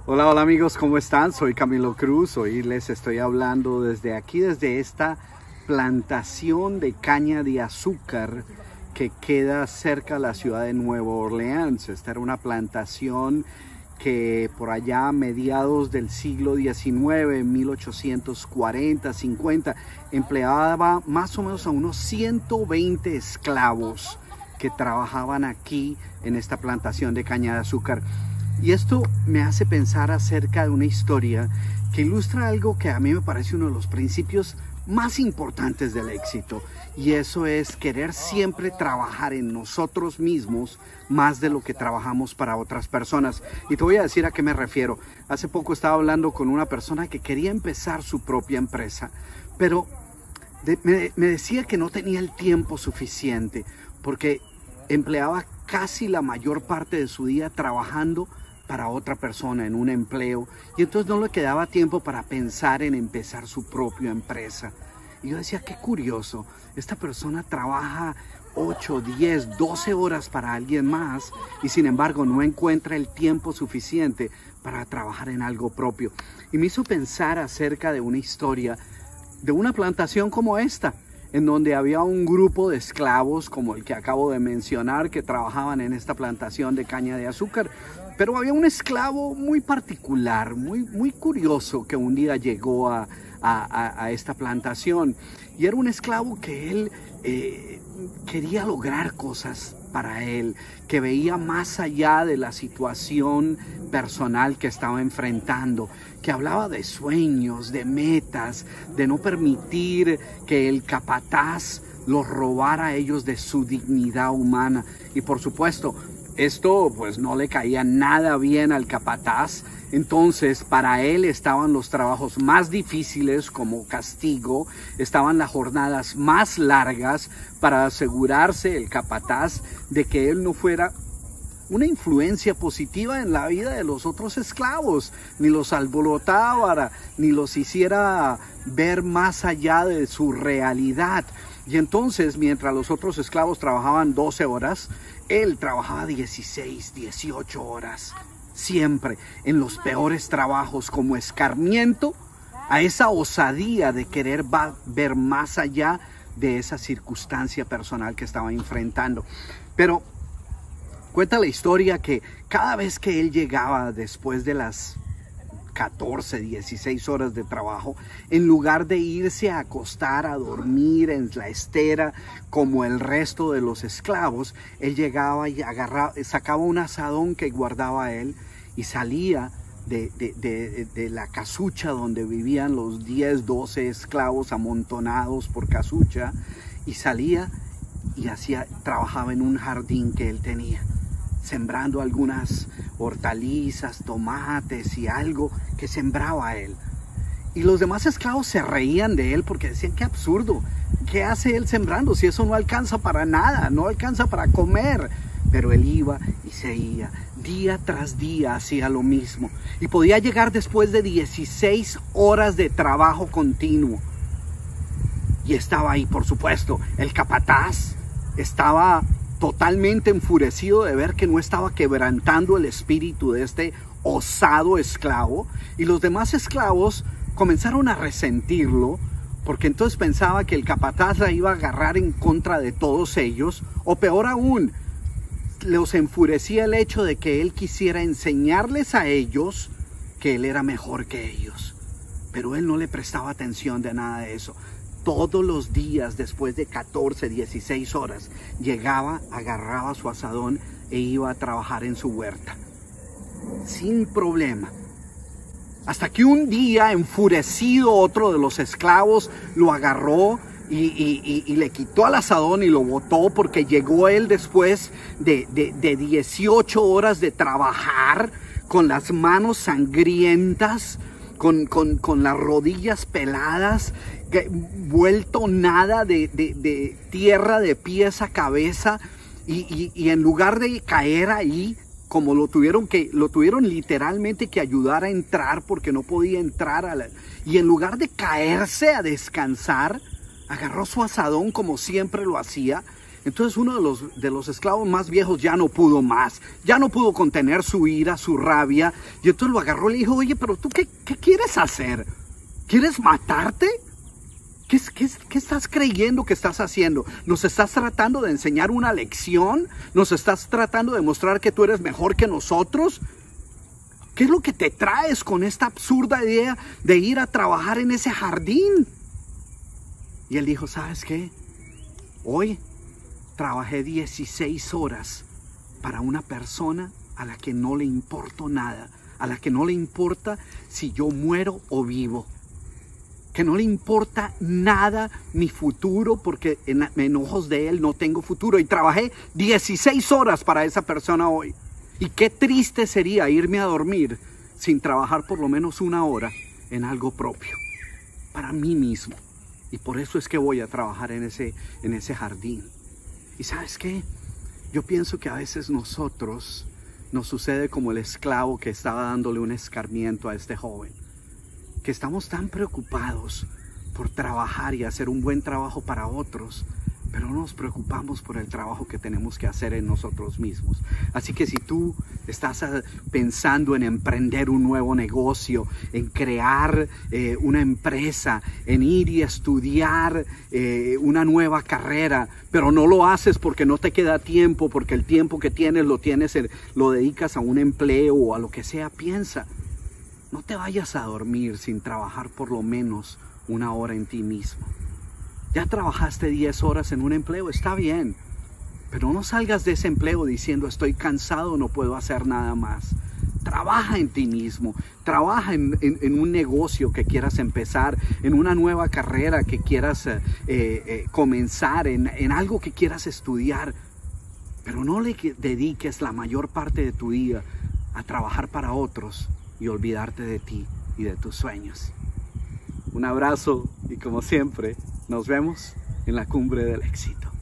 Hola, hola amigos, ¿cómo están? Soy Camilo Cruz. Hoy les estoy hablando desde aquí, desde esta plantación de caña de azúcar que queda cerca de la ciudad de Nueva Orleans. Esta era una plantación que por allá a mediados del siglo XIX, 1840, 50, empleaba más o menos a unos 120 esclavos que trabajaban aquí en esta plantación de caña de azúcar. Y esto me hace pensar acerca de una historia que ilustra algo que a mí me parece uno de los principios más importantes del éxito. Y eso es querer siempre trabajar en nosotros mismos más de lo que trabajamos para otras personas. Y te voy a decir a qué me refiero. Hace poco estaba hablando con una persona que quería empezar su propia empresa, pero me decía que no tenía el tiempo suficiente porque empleaba casi la mayor parte de su día trabajando para otra persona en un empleo, y entonces no le quedaba tiempo para pensar en empezar su propia empresa. Y yo decía, qué curioso, esta persona trabaja 8, 10, 12 horas para alguien más y sin embargo no encuentra el tiempo suficiente para trabajar en algo propio. Y me hizo pensar acerca de una historia de una plantación como esta, en donde había un grupo de esclavos como el que acabo de mencionar que trabajaban en esta plantación de caña de azúcar. Pero había un esclavo muy particular, muy curioso, que un día llegó a esta plantación. Y era un esclavo que él quería lograr cosas para él, que veía más allá de la situación personal que estaba enfrentando, que hablaba de sueños, de metas, de no permitir que el capataz los robara a ellos de su dignidad humana. Y por supuesto, esto pues no le caía nada bien al capataz. Entonces para él estaban los trabajos más difíciles como castigo, estaban las jornadas más largas para asegurarse el capataz de que él no fuera una influencia positiva en la vida de los otros esclavos, ni los alborotara, ni los hiciera ver más allá de su realidad. Y entonces, mientras los otros esclavos trabajaban 12 horas, él trabajaba 16, 18 horas, siempre en los peores trabajos, como escarmiento a esa osadía de querer ver más allá de esa circunstancia personal que estaba enfrentando. Pero cuenta la historia que cada vez que él llegaba después de las 14, 16 horas de trabajo, en lugar de irse a acostar a dormir en la estera como el resto de los esclavos, él llegaba y sacaba un asadón que guardaba él y salía de la casucha donde vivían los 10, 12 esclavos amontonados por casucha, y salía y trabajaba en un jardín que él tenía, sembrando algunas hortalizas, tomates y algo que sembraba él. Y los demás esclavos se reían de él porque decían, qué absurdo, ¿qué hace él sembrando si eso no alcanza para nada, no alcanza para comer? Pero él iba y seguía, día tras día hacía lo mismo, y podía llegar después de 16 horas de trabajo continuo. Y estaba ahí, por supuesto, el capataz estaba totalmente enfurecido de ver que no estaba quebrantando el espíritu de este osado esclavo, y los demás esclavos comenzaron a resentirlo porque entonces pensaba que el capataz la iba a agarrar en contra de todos ellos, o peor aún, los enfurecía el hecho de que él quisiera enseñarles a ellos que él era mejor que ellos. Pero él no le prestaba atención de nada de eso. Todos los días, después de 14, 16 horas, llegaba, agarraba su asadón e iba a trabajar en su huerta, sin problema. Hasta que un día, enfurecido, otro de los esclavos lo agarró y le quitó al asadón y lo botó, porque llegó él después de 18 horas de trabajar, con las manos sangrientas, con las rodillas peladas, vuelto nada de tierra de pies a cabeza, y en lugar de caer ahí, como lo tuvieron literalmente que ayudar a entrar porque no podía entrar, y en lugar de caerse a descansar, agarró su asadón como siempre lo hacía, Entonces uno de los esclavos más viejos ya no pudo más, ya no pudo contener su ira, su rabia, y entonces lo agarró y le dijo, oye, pero tú ¿qué quieres hacer? ¿Quieres matarte? ¿Qué estás creyendo que estás haciendo? ¿Nos estás tratando de enseñar una lección? ¿Nos estás tratando de mostrar que tú eres mejor que nosotros? ¿Qué es lo que te traes con esta absurda idea de ir a trabajar en ese jardín? Y él dijo, ¿sabes qué? Hoy trabajé 16 horas para una persona a la que no le importo nada, a la que no le importa si yo muero o vivo, que no le importa nada mi futuro, porque en ojos de él no tengo futuro, y trabajé 16 horas para esa persona hoy. Y qué triste sería irme a dormir sin trabajar por lo menos una hora en algo propio, para mí mismo. Y por eso es que voy a trabajar en ese jardín. ¿Y sabes qué? Yo pienso que a veces nosotros nos sucede como el esclavo que estaba dándole un escarmiento a este joven, que estamos tan preocupados por trabajar y hacer un buen trabajo para otros, pero no nos preocupamos por el trabajo que tenemos que hacer en nosotros mismos. Así que si tú estás pensando en emprender un nuevo negocio, en crear una empresa, en ir y estudiar una nueva carrera, pero no lo haces porque no te queda tiempo, porque el tiempo que tienes lo dedicas a un empleo o a lo que sea, piensa. No te vayas a dormir sin trabajar por lo menos una hora en ti mismo. Ya trabajaste 10 horas en un empleo, está bien, pero no salgas de ese empleo diciendo estoy cansado, no puedo hacer nada más. Trabaja en ti mismo, trabaja en un negocio que quieras empezar, en una nueva carrera que quieras comenzar, en algo que quieras estudiar, pero no le dediques la mayor parte de tu día a trabajar para otros y olvidarte de ti y de tus sueños. Un abrazo y como siempre, nos vemos en la cumbre del éxito.